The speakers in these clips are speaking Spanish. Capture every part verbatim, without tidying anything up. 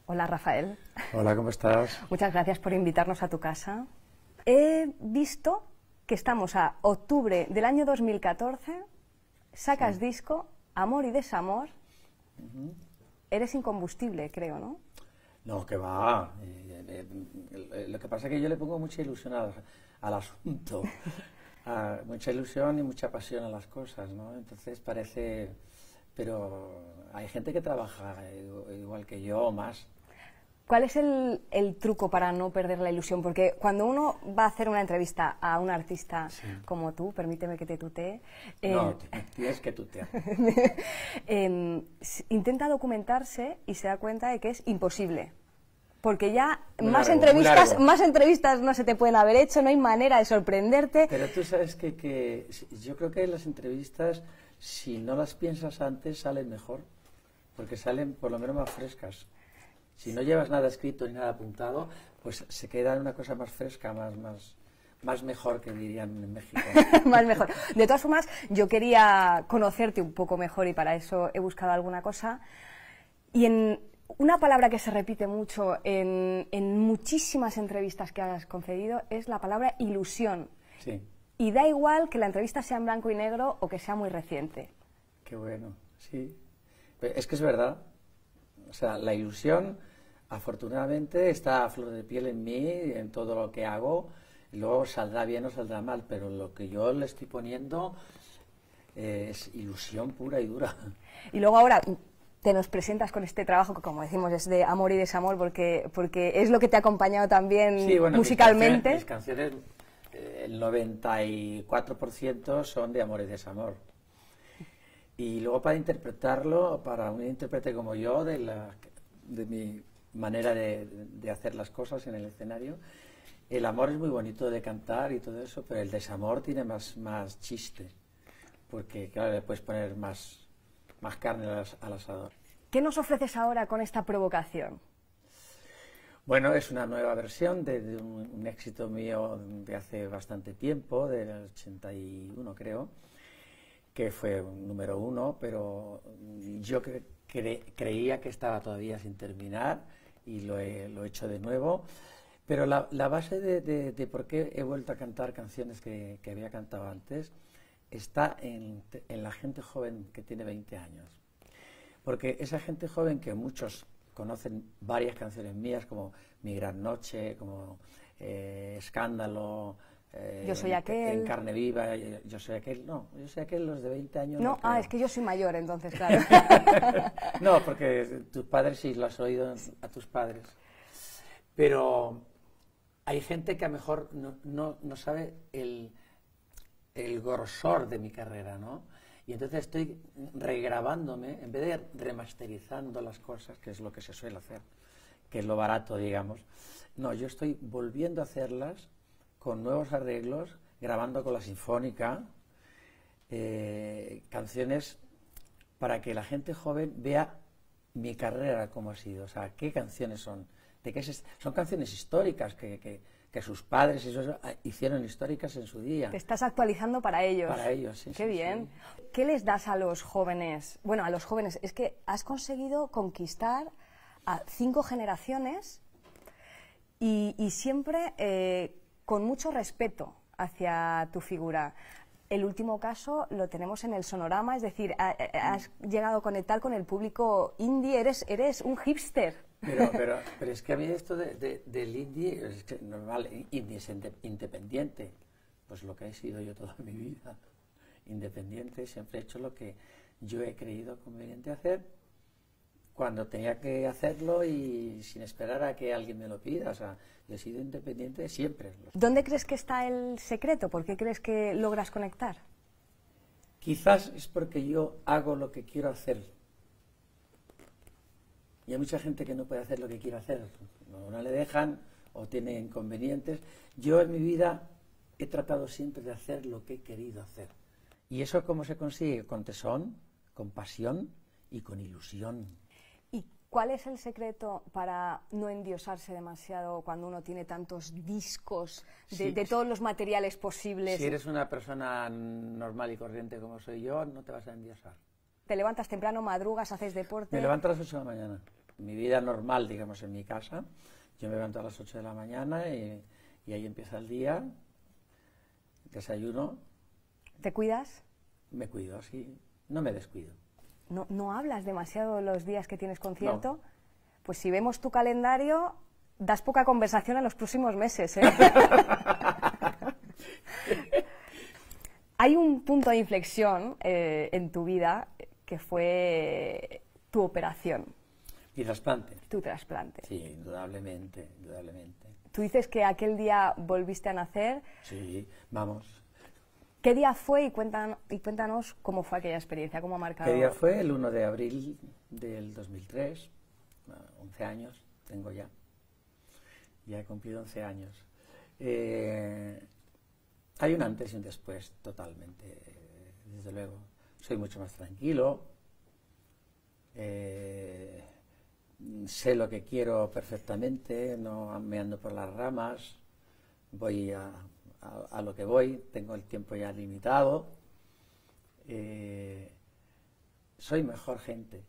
Hola, Rafael. Hola, ¿cómo estás? Muchas gracias por invitarnos a tu casa. He visto que estamos a octubre del año dos mil catorce, sacas sí. disco, Amor y Desamor. Uh-huh. Eres incombustible, creo, ¿no? No, que va. Eh, eh, eh, lo que pasa es que yo le pongo mucha ilusión al, al asunto. a, mucha ilusión y mucha pasión a las cosas, ¿no? Entonces parece... Pero hay gente que trabaja igual que yo o más. ¿Cuál es el, el truco para no perder la ilusión? Porque cuando uno va a hacer una entrevista a un artista sí. como tú, permíteme que te tutee... Eh, no, tienes que tutear. eh, intenta documentarse y se da cuenta de que es imposible. Porque ya más, largo, entrevistas, más entrevistas no se te pueden haber hecho, no hay manera de sorprenderte. Pero tú sabes que, que yo creo que las entrevistas, si no las piensas antes, salen mejor. Porque salen por lo menos más frescas. Si no llevas nada escrito ni nada apuntado, pues se queda una cosa más fresca, más, más, más mejor, que dirían en México. Más mejor. De todas formas, yo quería conocerte un poco mejor y para eso he buscado alguna cosa. Y en una palabra que se repite mucho en, en muchísimas entrevistas que has concedido es la palabra ilusión. Sí. Y da igual que la entrevista sea en blanco y negro o que sea muy reciente. Qué bueno, sí. Es que es verdad. O sea, la ilusión... Afortunadamente está a flor de piel en mí, en todo lo que hago, y luego saldrá bien o saldrá mal, pero lo que yo le estoy poniendo eh, es ilusión pura y dura. Y luego ahora te nos presentas con este trabajo que, como decimos, es de amor y desamor, porque, porque es lo que te ha acompañado también sí, bueno, musicalmente. Mis canciones, mis canciones eh, el noventa y cuatro por ciento son de amor y desamor. Y luego para interpretarlo, para un intérprete como yo, de, la, de mi... manera de, de hacer las cosas en el escenario. El amor es muy bonito de cantar y todo eso, pero el desamor tiene más, más chiste, porque claro, le puedes poner más, más carne al, al asador. ¿Qué nos ofreces ahora con esta provocación? Bueno, es una nueva versión de, de un, un éxito mío de hace bastante tiempo, del ochenta y uno creo, que fue un número uno, pero yo cre, cre, creía que estaba todavía sin terminar, y lo he, lo he hecho de nuevo, pero la, la base de, de, de por qué he vuelto a cantar canciones que, que había cantado antes está en, en la gente joven que tiene veinte años, porque esa gente joven que muchos conocen varias canciones mías, como Mi Gran Noche, como eh, Escándalo, eh, Yo soy aquel, en, en Carne Viva, yo soy aquel, no, yo soy aquel, los de veinte años. No, no ah, creo. es que yo soy mayor, entonces, claro. No, porque tus padres sí lo has oído a tus padres. Pero hay gente que a lo mejor no, no, no sabe el, el grosor de mi carrera, ¿no? Y entonces estoy regrabándome, en vez de remasterizando las cosas, que es lo que se suele hacer, que es lo barato, digamos. No, yo estoy volviendo a hacerlas con nuevos arreglos, grabando con la Sinfónica, eh, canciones para que la gente joven vea mi carrera como ha sido, o sea, qué canciones son, de qué es, son canciones históricas que, que, que sus padres y eso, hicieron históricas en su día. Te estás actualizando para ellos. Para ellos, sí. Qué sí, bien. Sí. ¿Qué les das a los jóvenes? Bueno, a los jóvenes, es que has conseguido conquistar a cinco generaciones y, y siempre eh, con mucho respeto hacia tu figura. El último caso lo tenemos en el Sonorama, es decir, has llegado a conectar con el público indie, eres, eres un hipster. Pero, pero, pero es que a mí esto de, de, del indie, es que normal, indie es independiente, pues lo que he sido yo toda mi vida, independiente, siempre he hecho lo que yo he creído conveniente hacer, cuando tenía que hacerlo y sin esperar a que alguien me lo pida, o sea, yo he sido independiente siempre. ¿Dónde crees que está el secreto? ¿Por qué crees que logras conectar? Quizás es porque yo hago lo que quiero hacer. Y hay mucha gente que no puede hacer lo que quiere hacer. No, no le dejan o tiene inconvenientes. Yo en mi vida he tratado siempre de hacer lo que he querido hacer. ¿Y eso cómo se consigue? Con tesón, con pasión y con ilusión. ¿Y cuál es el secreto para no endiosarse demasiado cuando uno tiene tantos discos de, sí, de todos los materiales posibles? Si eres una persona normal y corriente como soy yo, no te vas a endiosar. Te levantas temprano, madrugas, haces deporte. Me levanto a las ocho de la mañana. mi vida normal, digamos, en mi casa. Yo me levanto a las ocho de la mañana y, y ahí empieza el día, desayuno. ¿Te cuidas? Me cuido, sí, no me descuido. ¿No, no hablas demasiado los días que tienes concierto? No. Pues si vemos tu calendario, das poca conversación en los próximos meses, ¿eh? Hay un punto de inflexión eh, en tu vida que fue tu operación. Mi trasplante. Tu trasplante. Sí, indudablemente, indudablemente. Tú dices que aquel día volviste a nacer. Sí, vamos. ¿Qué día fue? Y, cuentan, y cuéntanos cómo fue aquella experiencia, cómo ha marcado. ¿Qué día fue? El uno de abril del dos mil tres, once años tengo ya. Ya he cumplido once años. Eh, hay un antes y un después, totalmente, desde luego. Soy mucho más tranquilo, eh, sé lo que quiero perfectamente, no me ando por las ramas, voy a, a, a lo que voy, tengo el tiempo ya limitado, eh, soy mejor gente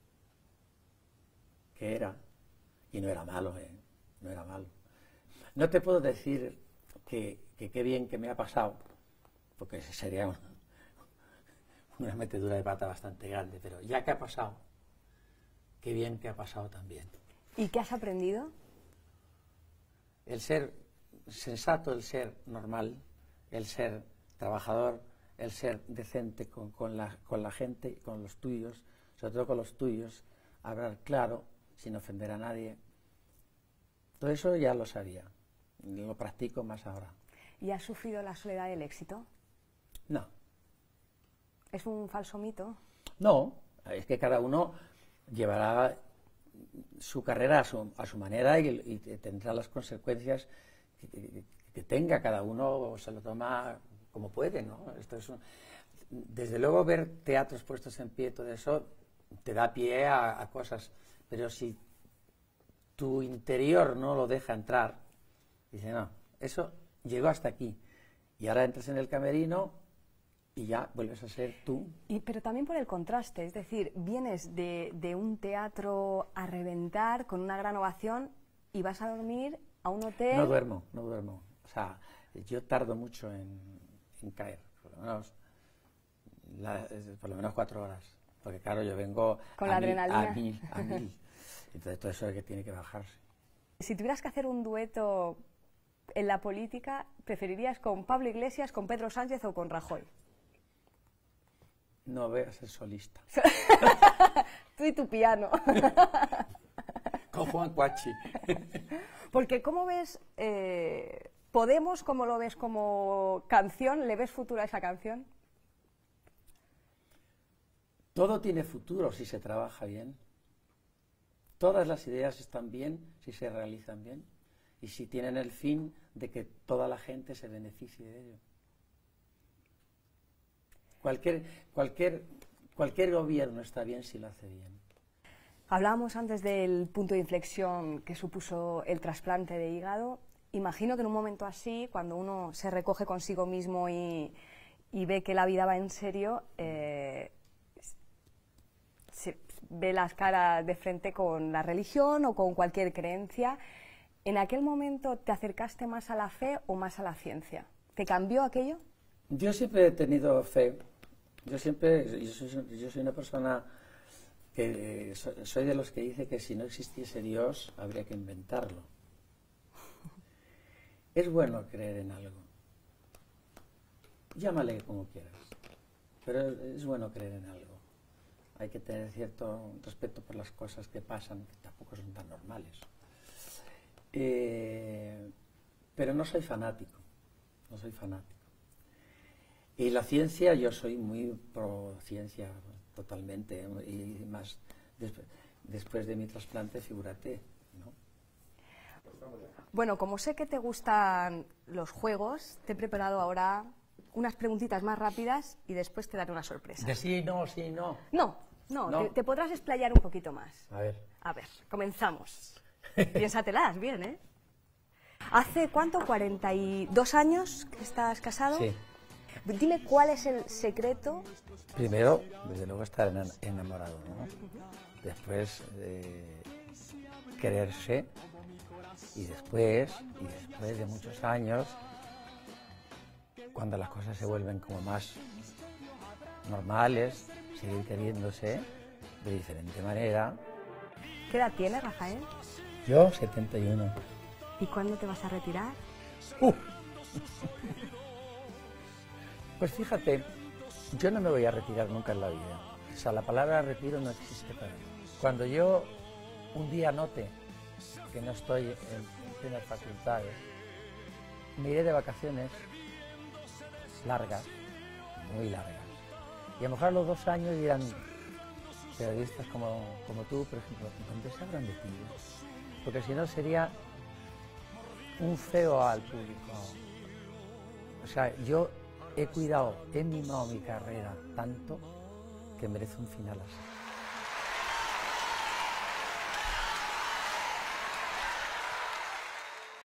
que era, y no era malo, eh, no era malo. No te puedo decir que qué bien que me ha pasado, porque sería una, una metedura de pata bastante grande, pero ya que ha pasado, qué bien que ha pasado también. ¿Y qué has aprendido? El ser sensato, el ser normal, el ser trabajador, el ser decente con, con, la, con la gente, con los tuyos, sobre todo con los tuyos, hablar claro, sin ofender a nadie. Todo eso ya lo sabía, lo practico más ahora. ¿Y has sufrido la soledad del éxito? No. ¿Es un falso mito? No, es que cada uno llevará su carrera a su, a su manera y, y tendrá las consecuencias que, que, que tenga. Cada uno se lo toma como puede, ¿no? Esto es un, desde luego ver teatros puestos en pie, todo eso te da pie a, a cosas, pero si tu interior no lo deja entrar, dice, no, eso llegó hasta aquí, y ahora entras en el camerino y ya vuelves a ser tú. Y, pero también por el contraste, es decir, vienes de, de un teatro a reventar con una gran ovación y vas a dormir a un hotel. No duermo, no duermo. O sea, yo tardo mucho en, en caer, por lo menos, la, por lo menos cuatro horas, porque claro, yo vengo con a, la mil, adrenalina. a mil, a mil. Entonces todo eso es que tiene que bajarse. Si tuvieras que hacer un dueto en la política, ¿preferirías con Pablo Iglesias, con Pedro Sánchez o con Rajoy? No voy a ser solista. Tú y tu piano. Con Juan Cuachi. Porque ¿cómo ves eh, Podemos? ¿Cómo lo ves como canción? ¿Le ves futuro a esa canción? Todo tiene futuro si se trabaja bien. Todas las ideas están bien si se realizan bien y si tienen el fin de que toda la gente se beneficie de ello. Cualquier, cualquier, cualquier gobierno está bien si lo hace bien. Hablábamos antes del punto de inflexión que supuso el trasplante de hígado. Imagino que en un momento así, cuando uno se recoge consigo mismo y, y ve que la vida va en serio, eh, se ve las caras de frente con la religión o con cualquier creencia. ¿En aquel momento te acercaste más a la fe o más a la ciencia? ¿Te cambió aquello? Yo siempre he tenido fe. Yo siempre, yo soy, yo soy una persona que soy de los que dice que si no existiese Dios habría que inventarlo. Es bueno creer en algo. Llámale como quieras, pero es bueno creer en algo. Hay que tener cierto respeto por las cosas que pasan, que tampoco son tan normales. Eh, pero no soy fanático, no soy fanático. Y la ciencia, yo soy muy pro ciencia totalmente, y más después, después de mi trasplante, figúrate, ¿no? Bueno, como sé que te gustan los juegos, te he preparado ahora unas preguntitas más rápidas y después te daré una sorpresa. De sí, no, sí, no. No, no, No. Te, te podrás explayar un poquito más. A ver. A ver, comenzamos. Piénsatelas bien, ¿eh? ¿Hace cuánto? ¿cuarenta y dos años que estás casado? Sí. Dime cuál es el secreto. Primero, desde luego, estar enamorado, ¿no? Después, eh, quererse y después, y después de muchos años, cuando las cosas se vuelven como más normales, seguir queriéndose de diferente manera. ¿Qué edad tienes, Rafael? Yo, setenta y uno. ¿Y cuándo te vas a retirar? Uh. Pues fíjate, yo no me voy a retirar nunca en la vida. O sea, la palabra retiro no existe para mí. Cuando yo un día note que no estoy en plenas facultades, me iré de vacaciones largas, muy largas. Y a lo mejor a los dos años dirán, periodistas como, como tú, por ejemplo, ¿dónde se habrán de ti? Porque si no sería un feo al público. O sea, yo he cuidado, he mimado mi carrera tanto que merece un final así.